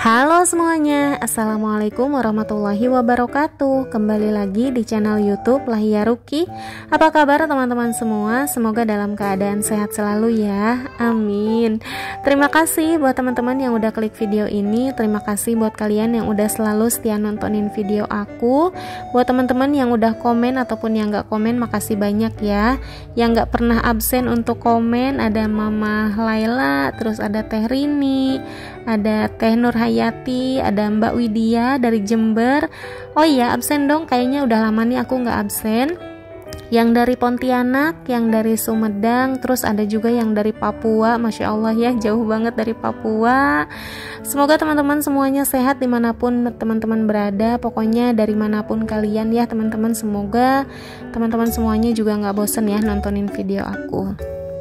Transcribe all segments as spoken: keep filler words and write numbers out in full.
Halo semuanya, Assalamualaikum warahmatullahi wabarakatuh. Kembali lagi di channel YouTube Lahia Ruki. Apa kabar teman-teman semua? Semoga dalam keadaan sehat selalu ya, amin. Terima kasih buat teman-teman yang udah klik video ini. Terima kasih buat kalian yang udah selalu setia nontonin video aku. Buat teman-teman yang udah komen ataupun yang gak komen, makasih banyak ya. Yang gak pernah absen untuk komen, ada Mama Laila, terus ada Teh Rini, ada Teh Nur Hayati, ada Mbak Widya dari Jember. Oh iya, absen dong, kayaknya udah lama nih aku nggak absen. Yang dari Pontianak, yang dari Sumedang, terus ada juga yang dari Papua. Masya Allah ya, jauh banget dari Papua. Semoga teman-teman semuanya sehat dimanapun teman-teman berada. Pokoknya dari manapun kalian ya teman-teman, semoga teman-teman semuanya juga nggak bosen ya nontonin video aku.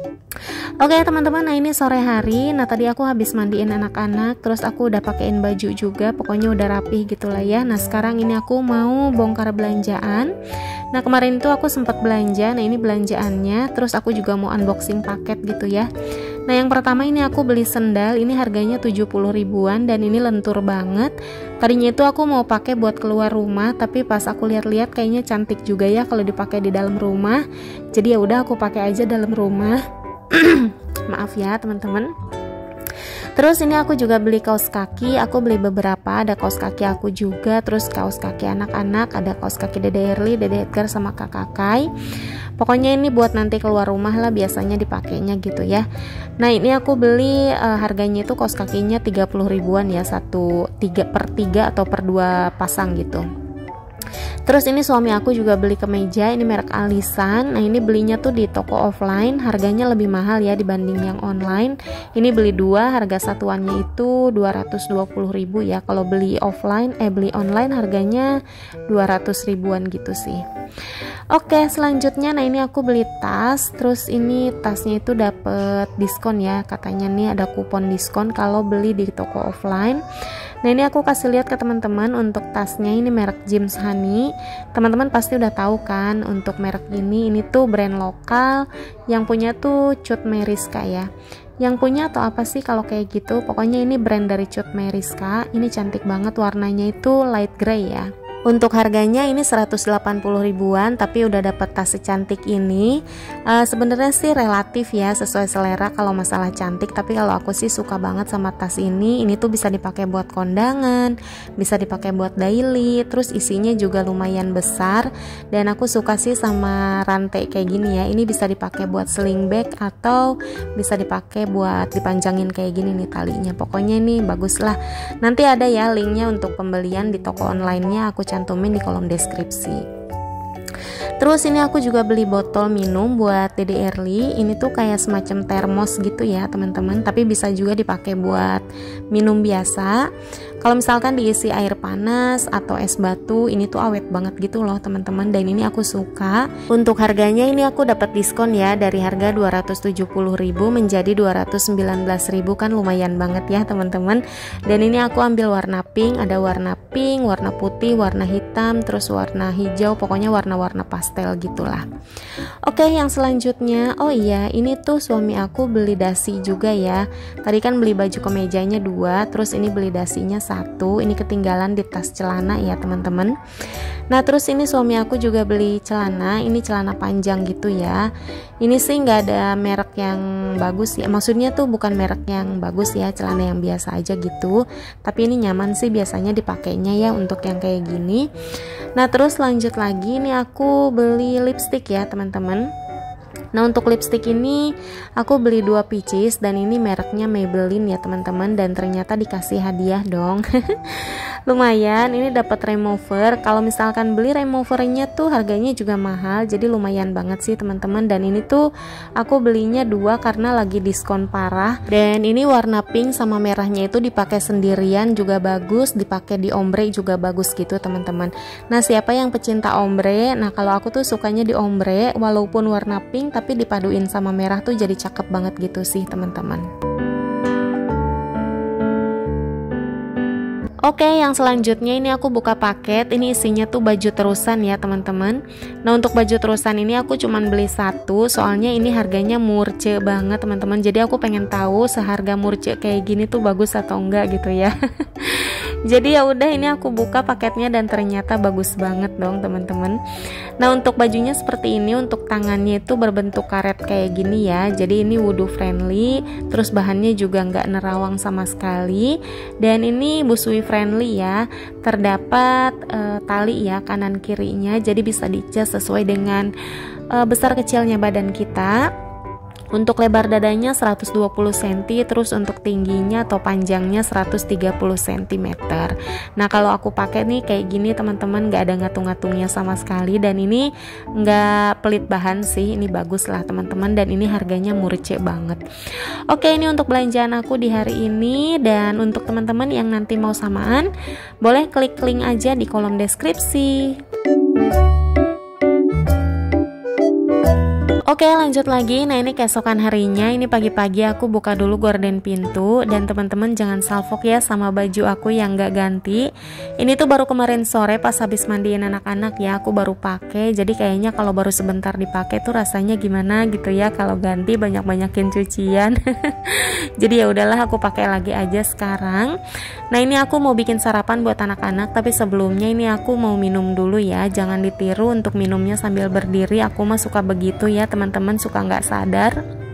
Oke teman-teman, nah ini sore hari. Nah tadi aku habis mandiin anak-anak, terus aku udah pakein baju juga, pokoknya udah rapih gitulah ya. Nah sekarang ini aku mau bongkar belanjaan. Nah kemarin itu aku sempat belanja, nah ini belanjaannya. Terus aku juga mau unboxing paket gitu ya. Nah yang pertama ini aku beli sendal, ini harganya tujuh puluh ribuan dan ini lentur banget. Tadinya itu aku mau pakai buat keluar rumah, tapi pas aku lihat-lihat kayaknya cantik juga ya kalau dipakai di dalam rumah. Jadi ya udah aku pakai aja dalam rumah. Maaf ya teman-teman. Terus ini aku juga beli kaos kaki. Aku beli beberapa, ada kaos kaki aku juga, terus kaos kaki anak-anak, ada kaos kaki Dede Erli, Dede Edgar sama Kakak Kai. Pokoknya ini buat nanti keluar rumah lah, biasanya dipakainya gitu ya. Nah ini aku beli uh, harganya itu kaos kakinya tiga puluh ribuan ya, satu tiga per tiga atau per dua pasang gitu. Terus ini suami aku juga beli kemeja, ini merek Alisan. Nah ini belinya tuh di toko offline, harganya lebih mahal ya dibanding yang online. Ini beli dua, harga satuannya itu dua ratus dua puluh ribu ya. Kalau beli offline, eh beli online harganya dua ratus ribuan gitu sih. Oke selanjutnya, nah ini aku beli tas. Terus ini tasnya itu dapet diskon ya, katanya nih ada kupon diskon kalau beli di toko offline. Nah ini aku kasih lihat ke teman-teman untuk tasnya, ini merek James Honey. Teman-teman pasti udah tahu kan untuk merek ini. Ini tuh brand lokal, yang punya tuh Cut Meriska ya. Yang punya atau apa sih kalau kayak gitu. Pokoknya ini brand dari Cut Meriska. Ini cantik banget, warnanya itu light gray ya. Untuk harganya ini seratus delapan puluh ribuan, tapi udah dapet tas secantik ini. Uh, sebenarnya sih relatif ya, sesuai selera kalau masalah cantik. Tapi kalau aku sih suka banget sama tas ini. Ini tuh bisa dipakai buat kondangan, bisa dipakai buat daily. Terus isinya juga lumayan besar. Dan aku suka sih sama rantai kayak gini ya. Ini bisa dipakai buat sling bag atau bisa dipakai buat dipanjangin kayak gini nih talinya. Pokoknya ini bagus lah. Nanti ada ya linknya untuk pembelian di toko online-nya, aku cantumin di kolom deskripsi. Terus ini aku juga beli botol minum buat Dede Erli. Ini tuh kayak semacam termos gitu ya teman-teman, tapi bisa juga dipakai buat minum biasa. Kalau misalkan diisi air panas atau es batu, ini tuh awet banget gitu loh teman-teman, dan ini aku suka. Untuk harganya ini aku dapat diskon ya, dari harga dua ratus tujuh puluh ribu menjadi dua ratus sembilan belas ribu, kan lumayan banget ya teman-teman. Dan ini aku ambil warna pink, ada warna pink, warna putih, warna hitam, terus warna hijau, pokoknya warna-warna pastel gitulah. Oke yang selanjutnya, oh iya ini tuh suami aku beli dasi juga ya. Tadi kan beli baju kemejanya dua, terus ini beli dasinya satu. Ini ketinggalan di tas celana ya teman-teman. Nah terus ini suami aku juga beli celana, ini celana panjang gitu ya. Ini sih nggak ada merek yang bagus ya, maksudnya tuh bukan merek yang bagus ya, celana yang biasa aja gitu. Tapi ini nyaman sih biasanya dipakainya ya untuk yang kayak gini. Nah terus lanjut lagi, ini aku beli lipstick ya teman-teman. Nah untuk lipstick ini aku beli dua pieces dan ini mereknya Maybelline ya teman-teman, dan ternyata dikasih hadiah dong. Lumayan, ini dapat remover. Kalau misalkan beli removernya tuh harganya juga mahal, jadi lumayan banget sih teman-teman. Dan ini tuh aku belinya dua karena lagi diskon parah. Dan ini warna pink sama merahnya itu dipakai sendirian juga bagus, dipakai di ombre juga bagus gitu teman-teman. Nah siapa yang pecinta ombre? Nah kalau aku tuh sukanya di ombre, walaupun warna pink tapi dipaduin sama merah tuh jadi cakep banget gitu sih teman-teman. Oke, yang selanjutnya ini aku buka paket. Ini isinya tuh baju terusan ya teman-teman. Nah untuk baju terusan ini aku cuman beli satu, soalnya ini harganya murce banget teman-teman. Jadi aku pengen tahu seharga murce kayak gini tuh bagus atau enggak gitu ya. Jadi ya udah, ini aku buka paketnya dan ternyata bagus banget dong teman-teman. Nah untuk bajunya seperti ini, untuk tangannya itu berbentuk karet kayak gini ya. Jadi ini wudhu friendly, terus bahannya juga nggak nerawang sama sekali. Dan ini busui friendly ya. Terdapat e, tali ya kanan kirinya, jadi bisa dicas sesuai dengan e, besar kecilnya badan kita. Untuk lebar dadanya seratus dua puluh sentimeter, terus untuk tingginya atau panjangnya seratus tiga puluh sentimeter. Nah kalau aku pakai nih kayak gini teman-teman, nggak ada ngatung-ngatungnya sama sekali, dan ini nggak pelit bahan sih, ini bagus lah teman-teman, dan ini harganya murce banget. Oke, ini untuk belanjaan aku di hari ini, dan untuk teman-teman yang nanti mau samaan, boleh klik link aja di kolom deskripsi. Oke, lanjut lagi. Nah ini keesokan harinya, ini pagi-pagi aku buka dulu gorden pintu, dan teman-teman jangan salfok ya sama baju aku yang gak ganti. Ini tuh baru kemarin sore pas habis mandiin anak-anak ya, aku baru pakai. Jadi kayaknya kalau baru sebentar dipakai tuh rasanya gimana gitu ya kalau ganti banyak-banyakin cucian. Jadi ya udahlah, aku pakai lagi aja sekarang. Nah ini aku mau bikin sarapan buat anak-anak, tapi sebelumnya ini aku mau minum dulu ya. Jangan ditiru untuk minumnya sambil berdiri, aku mah suka begitu ya teman-teman, suka nggak sadar.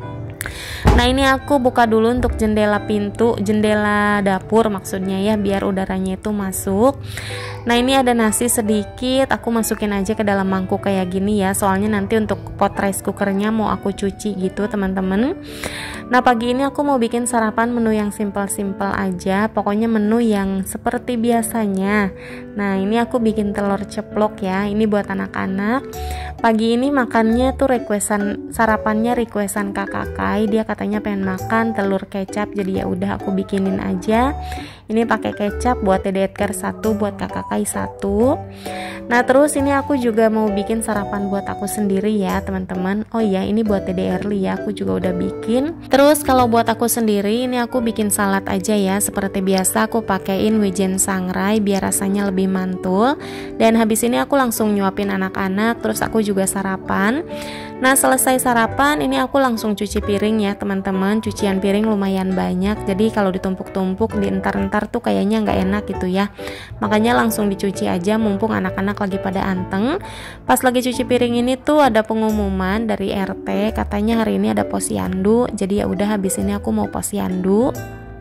Nah ini aku buka dulu untuk jendela pintu, jendela dapur maksudnya ya, biar udaranya itu masuk. Nah ini ada nasi sedikit, aku masukin aja ke dalam mangkuk kayak gini ya, soalnya nanti untuk pot rice cookernya mau aku cuci gitu teman-teman. Nah pagi ini aku mau bikin sarapan menu yang simpel-simpel aja, pokoknya menu yang seperti biasanya. Nah ini aku bikin telur ceplok ya, ini buat anak-anak. Pagi ini makannya tuh requestan, sarapannya requestan kakak Kai, dia katanya pengen makan telur kecap, jadi ya udah aku bikinin aja. Ini pakai kecap buat Dede Edgar satu, buat kakak Kai satu. Nah terus ini aku juga mau bikin sarapan buat aku sendiri ya teman-teman. Oh iya, ini buat Dede Erli ya, aku juga udah bikin. Terus kalau buat aku sendiri, ini aku bikin salad aja ya, seperti biasa aku pakein wijen sangrai biar rasanya lebih mantul. Dan habis ini aku langsung nyuapin anak-anak, terus aku juga sarapan. Nah selesai sarapan, ini aku langsung cuci piring ya teman-teman. Cucian piring lumayan banyak, jadi kalau ditumpuk-tumpuk di entar-entar tuh kayaknya nggak enak gitu ya. Makanya langsung dicuci aja mumpung anak-anak lagi pada anteng. Pas lagi cuci piring ini tuh ada pengumuman dari R T, katanya hari ini ada posyandu. Jadi ya udah, habis ini aku mau posyandu.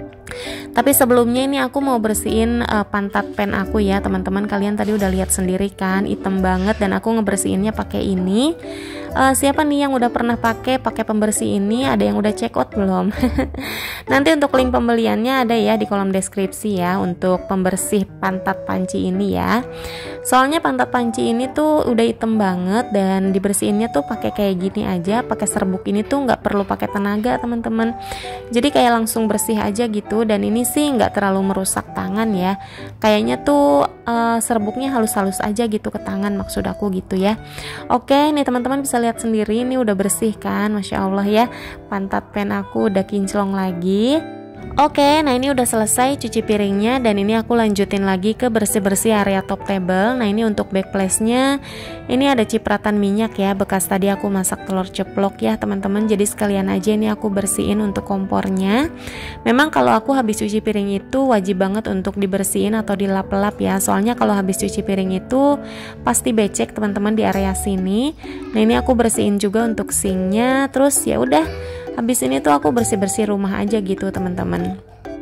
Tapi sebelumnya ini aku mau bersihin uh, pantat pen aku ya teman-teman. Kalian tadi udah lihat sendiri kan, hitam banget, dan aku ngebersihinnya pakai ini. Uh, siapa nih yang udah pernah pakai pakai pembersih ini? Ada yang udah check out belum? Nanti untuk link pembeliannya ada ya di kolom deskripsi ya, untuk pembersih pantat panci ini ya. Soalnya pantat panci ini tuh udah hitam banget, dan dibersihinnya tuh pakai kayak gini aja, pakai serbuk ini tuh nggak perlu pakai tenaga teman-teman. Jadi kayak langsung bersih aja gitu, dan ini sih nggak terlalu merusak tangan ya. Kayaknya tuh uh, serbuknya halus-halus aja gitu ke tangan, maksud aku gitu ya. Oke, nih teman-teman bisa lihat sendiri, ini udah bersih kan, masya Allah ya. Pantat pen aku udah kinclong lagi. Oke, nah ini udah selesai cuci piringnya, dan ini aku lanjutin lagi ke bersih-bersih area top table. Nah ini untuk backplace-nya, ini ada cipratan minyak ya, bekas tadi aku masak telur ceplok ya teman-teman. Jadi sekalian aja ini aku bersihin untuk kompornya. Memang kalau aku habis cuci piring itu wajib banget untuk dibersihin atau dilap-lap ya, soalnya kalau habis cuci piring itu pasti becek teman-teman di area sini. Nah ini aku bersihin juga untuk sinknya. Terus ya udah, habis ini tuh aku bersih-bersih rumah aja gitu teman-teman.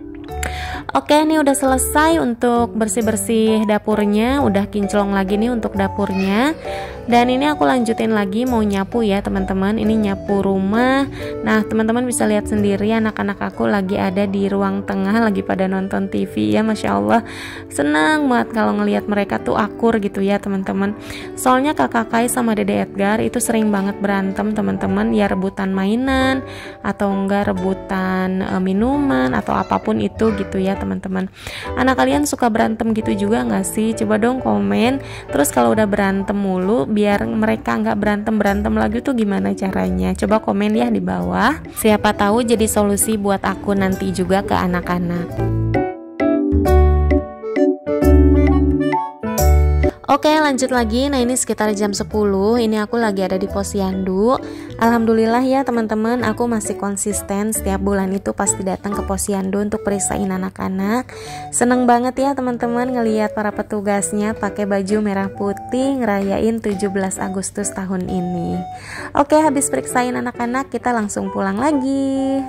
Oke, ini udah selesai untuk bersih-bersih dapurnya, udah kinclong lagi nih untuk dapurnya. Dan ini aku lanjutin lagi mau nyapu ya teman-teman, ini nyapu rumah. Nah teman-teman bisa lihat sendiri, anak-anak aku lagi ada di ruang tengah, lagi pada nonton T V ya, masya Allah. Senang banget kalau ngelihat mereka tuh akur gitu ya teman-teman. Soalnya kakak Kai sama Dede Edgar itu sering banget berantem teman-teman, ya rebutan mainan atau enggak rebutan e, minuman atau apapun itu gitu ya teman-teman. Anak kalian suka berantem gitu juga nggak sih? Coba dong komen. Terus kalau udah berantem mulu, biar mereka nggak berantem-berantem lagi tuh gimana caranya? Coba komen ya di bawah. Siapa tahu jadi solusi buat aku nanti juga ke anak-anak. Oke, lanjut lagi. Nah, ini sekitar jam sepuluh. Ini aku lagi ada di Posyandu. Alhamdulillah ya teman-teman, aku masih konsisten setiap bulan itu pasti datang ke Posyandu untuk perisain anak-anak. Seneng banget ya teman-teman ngelihat para petugasnya pakai baju merah putih ngerayain tujuh belas Agustus tahun ini. Oke, habis perisain anak-anak kita langsung pulang lagi.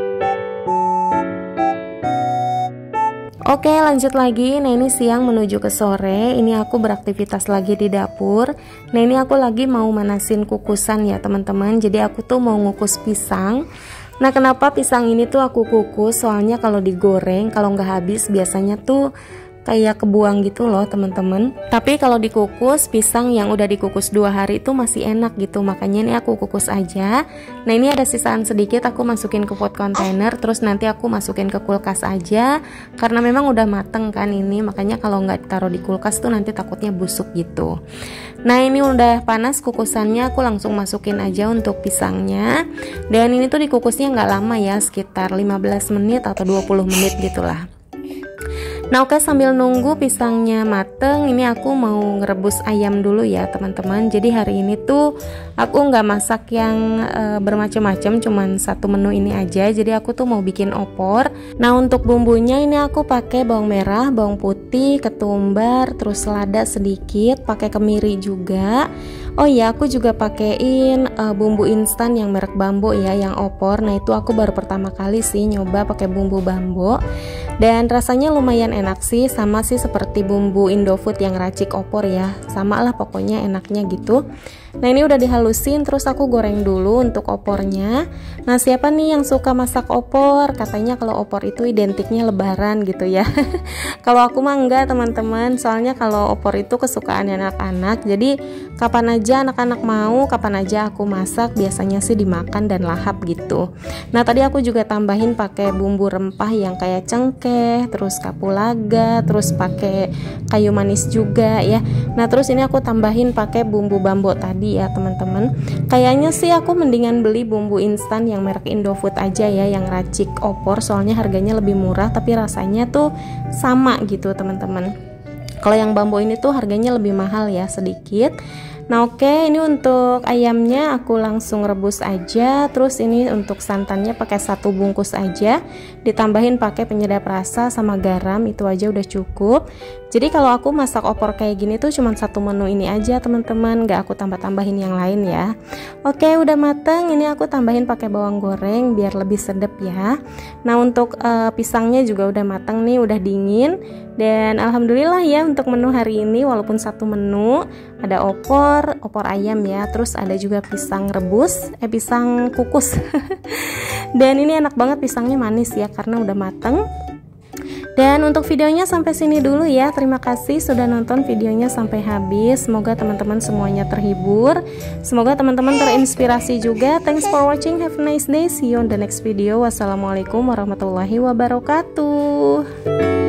Oke, lanjut lagi. Nah, ini siang menuju ke sore. Ini aku beraktivitas lagi di dapur. Nah, ini aku lagi mau manasin kukusan ya teman-teman. Jadi aku tuh mau ngukus pisang. Nah, kenapa pisang ini tuh aku kukus? Soalnya kalau digoreng, kalau nggak habis biasanya tuh kayak kebuang gitu loh teman-teman. Tapi kalau dikukus, pisang yang udah dikukus dua hari itu masih enak gitu. Makanya ini aku kukus aja. Nah, ini ada sisaan sedikit, aku masukin ke pot kontainer. Terus nanti aku masukin ke kulkas aja. Karena memang udah mateng kan ini. Makanya kalau nggak taruh di kulkas tuh nanti takutnya busuk gitu. Nah, ini udah panas kukusannya, aku langsung masukin aja untuk pisangnya. Dan ini tuh dikukusnya nggak lama ya, sekitar lima belas menit atau dua puluh menit gitulah. Nah, oke, sambil nunggu pisangnya mateng, ini aku mau ngerebus ayam dulu ya teman-teman. Jadi hari ini tuh aku nggak masak yang e, bermacam-macam, cuman satu menu ini aja. Jadi aku tuh mau bikin opor. Nah, untuk bumbunya ini aku pakai bawang merah, bawang putih, ketumbar, terus lada sedikit, pakai kemiri juga. Oh ya, aku juga pakein e, bumbu instan yang merek Bambo ya, yang opor. Nah, itu aku baru pertama kali sih nyoba pakai bumbu Bambo. Dan rasanya lumayan enak sih, sama sih seperti bumbu Indofood yang racik opor ya. Sama lah pokoknya enaknya gitu. Nah, ini udah dihalusin, terus aku goreng dulu untuk opornya. Nah, siapa nih yang suka masak opor? Katanya kalau opor itu identiknya lebaran gitu ya. Kalau aku mah enggak teman-teman, soalnya kalau opor itu kesukaan anak-anak. Jadi kapan aja anak-anak mau, kapan aja aku masak, biasanya sih dimakan dan lahap gitu. Nah, tadi aku juga tambahin pakai bumbu rempah yang kayak cengkeh, terus kapulaga, terus pakai kayu manis juga ya. Nah, terus ini aku tambahin pakai bumbu Bambo tadi ya teman-teman. Kayaknya sih aku mendingan beli bumbu instan yang merek Indofood aja ya, yang racik opor, soalnya harganya lebih murah tapi rasanya tuh sama gitu teman-teman. Kalau yang Bambo ini tuh harganya lebih mahal ya sedikit. Nah, oke, ini untuk ayamnya aku langsung rebus aja. Terus ini untuk santannya pakai satu bungkus aja, ditambahin pakai penyedap rasa sama garam, itu aja udah cukup. Jadi kalau aku masak opor kayak gini tuh cuma satu menu ini aja teman-teman, nggak aku tambah-tambahin yang lain ya. Oke, udah mateng. Ini aku tambahin pakai bawang goreng biar lebih sedap ya. Nah, untuk uh, pisangnya juga udah mateng nih, udah dingin. Dan alhamdulillah ya untuk menu hari ini, walaupun satu menu, ada opor, opor ayam ya, terus ada juga pisang rebus, eh pisang kukus. Dan ini enak banget, pisangnya manis ya karena udah mateng. Dan untuk videonya sampai sini dulu ya. Terima kasih sudah nonton videonya sampai habis. Semoga teman-teman semuanya terhibur. Semoga teman-teman terinspirasi juga. Thanks for watching. Have a nice day. See you on the next video. Wassalamualaikum warahmatullahi wabarakatuh.